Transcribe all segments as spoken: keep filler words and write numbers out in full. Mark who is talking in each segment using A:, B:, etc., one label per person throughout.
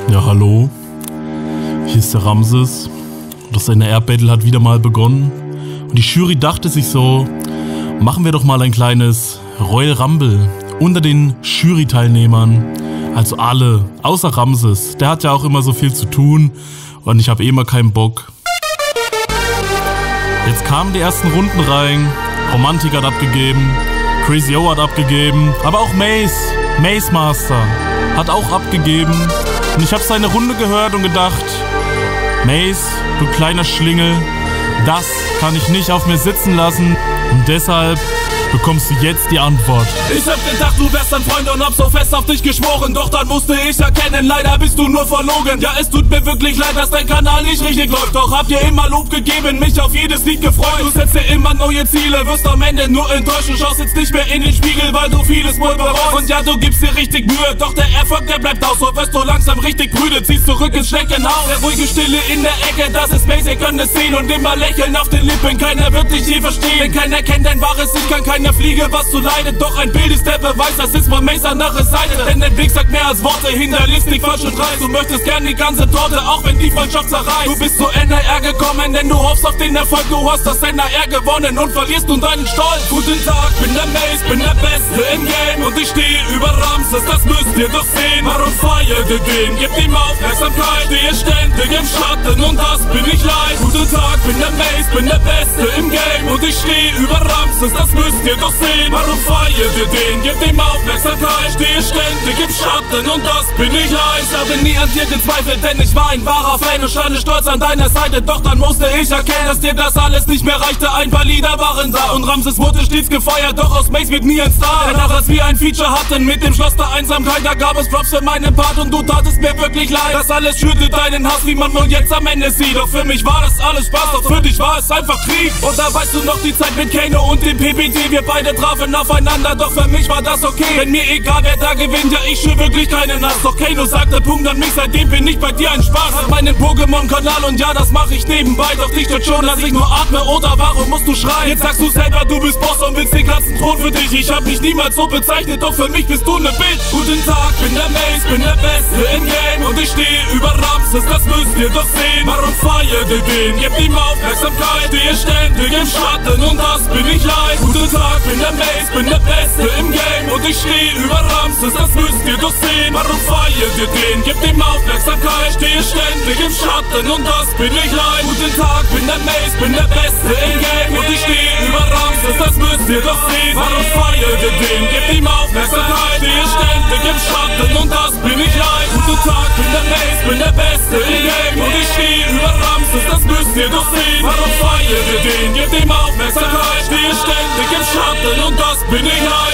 A: Ja, hallo. Hier ist der Ramses. Das N R Battle hat wieder mal begonnen. Und die Jury dachte sich so, machen wir doch mal ein kleines Royal Rumble unter den Jury-Teilnehmern. Also alle, außer Ramses. Der hat ja auch immer so viel zu tun und ich habe eh immer keinen Bock. Jetzt kamen die ersten Runden rein. Romantik hat abgegeben, Crazy O hat abgegeben, aber auch Mace, Mace Master hat auch abgegeben. Und ich habe seine Runde gehört und gedacht, Mace, du kleiner Schlingel, das kann ich nicht auf mir sitzen lassen. Und deshalb bekommst du jetzt die Antwort.
B: Ich hab gedacht, du wärst ein Freund und hab so fest auf dich geschworen. Doch dann musste ich erkennen, leider bist du nur verlogen. Ja, es tut mir wirklich leid, dass dein Kanal nicht richtig läuft. Doch hab dir immer Lob gegeben, mich auf jedes Lied gefreut. Du setzt dir immer neue Ziele, wirst am Ende nur enttäuscht. Und schaust jetzt nicht mehr in den Spiegel, weil du vieles wohl bereust. Und ja, du gibst dir richtig Mühe, doch der Erfolg, der bleibt aus. So wirst du langsam richtig prüde, ziehst zurück ins Schneckenhaus. Der ruhige Stille in der Ecke, das ist Mace, ihr könnt es sehen. Und immer lächeln auf den Lippen, keiner wird dich je verstehen. Denn keiner kennt dein wahres Ich, kann keiner fliege, was du leidet. Doch ein Bild ist der Beweis, das ist von Mace andere Seite. Denn dein Blick sagt mehr als Worte, hinterlistig falsch und dreist. Du möchtest gern die ganze Torte, auch wenn die Freundschaft zerreißt. Du bist zu N R R gekommen, denn du hoffst auf den Erfolg. Du hast das N R R gewonnen und verlierst nun deinen Stolz. Guten Tag, bin der Mace, bin der Beste im Game. Und ich stehe über Ramses, das müsst ihr doch sehen. Warum feiert ihr den? Gebt ihm Aufmerksamkeit, stehe ständig im Schatten und das bin ich leid. Guten Tag, bin der Mace, bin der Beste im Game. Und ich stehe über Ramses, das müsst ihr doch sehen. Warum feiert ihr den? Gebt ihm Aufmerksamkeit, stehe ständig im Schatten und das bin ich leid. Ich habe nie an dir gezweifelt, denn ich war ein wahrer Fan und stand stolz an deiner Seite. Doch dann musste ich erkennen, dass dir das alles nicht mehr reichte. Ein paar Lieder waren da und Ramses wurde stets gefeiert. Doch aus Mace wird nie ein Star. Denn auch als wir ein Feature hatten mit dem Schloss der Einsamkeit, da gab es Props für meinen Part und du tatest mir wirklich leid. Das alles schürte deinen Hass, wie man wohl jetzt am Ende sieht. Doch für mich war das alles Spaß, doch für dich war es einfach Krieg. Und da weißt du noch die Zeit mit Kano und dem P P T. Wir beide trafen aufeinander, doch für mich war das okay. Denn mir egal wer da gewinnt, ja ich schwör wirklich keinen Hass. Doch Kano sagte Punkt an mich, seitdem bin ich bei dir ein Spaß. Auf meinem Pokémon-Kanal und ja, das mach ich nebenbei. Doch dich stört schon, dass ich nur atme oder warum musst du schreien? Jetzt sagst du selber, du bist Boss und willst den ganzen Thron für dich. Ich hab mich niemals so bezeichnet, doch für mich bist du ne Bitch. Guten Tag, bin der Mace, bin der Beste im Game. Und ich stehe über Ramses, das müsst ihr doch sehen. Warum feiert ihr den? Gebt ihm Aufmerksamkeit, stehe ständig im Schatten und das bin ich leid. Guten Tag, bin der Mace, bin der Beste im Game. Und ich stehe über Ramses, das müsst ihr doch sehen. Warum feiert ihr den? Gebt ihm Aufmerksamkeit, stehe ständig im Schatten und das bin ich leid. Guten Tag, bin der Mace, bin der Beste im Game. Und ich stehe über Ramses, das müsst ihr doch sehen. Warum feiert ihr den? Gebt ihm Aufmerksamkeit, stehe ständig im Schatten und das bin ich leid. Guten Tag, bin der Mace, bin der Beste im Game. Und ich stehe über Ramses, das müsst ihr doch sehen. Warum feiert ihr den? Gebt ihm Aufmerksamkeit, stehe ständig im Schatten und das bin ich leid.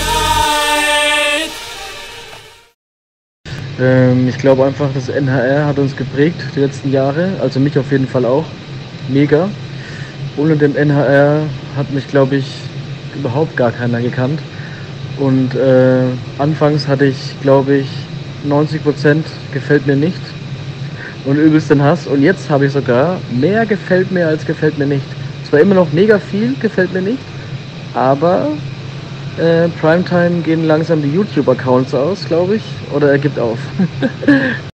C: Ähm, ich glaube einfach, das N H R hat uns geprägt die letzten Jahre, also mich auf jeden Fall auch. Mega. Ohne den N H R hat mich, glaube ich, überhaupt gar keiner gekannt. Und äh, anfangs hatte ich, glaube ich, neunzig Prozent gefällt mir nicht und übelsten Hass. Und jetzt habe ich sogar mehr gefällt mir als gefällt mir nicht. Zwar immer noch mega viel gefällt mir nicht, aber äh, Primetime gehen langsam die YouTube-Accounts aus, glaube ich, oder er gibt auf.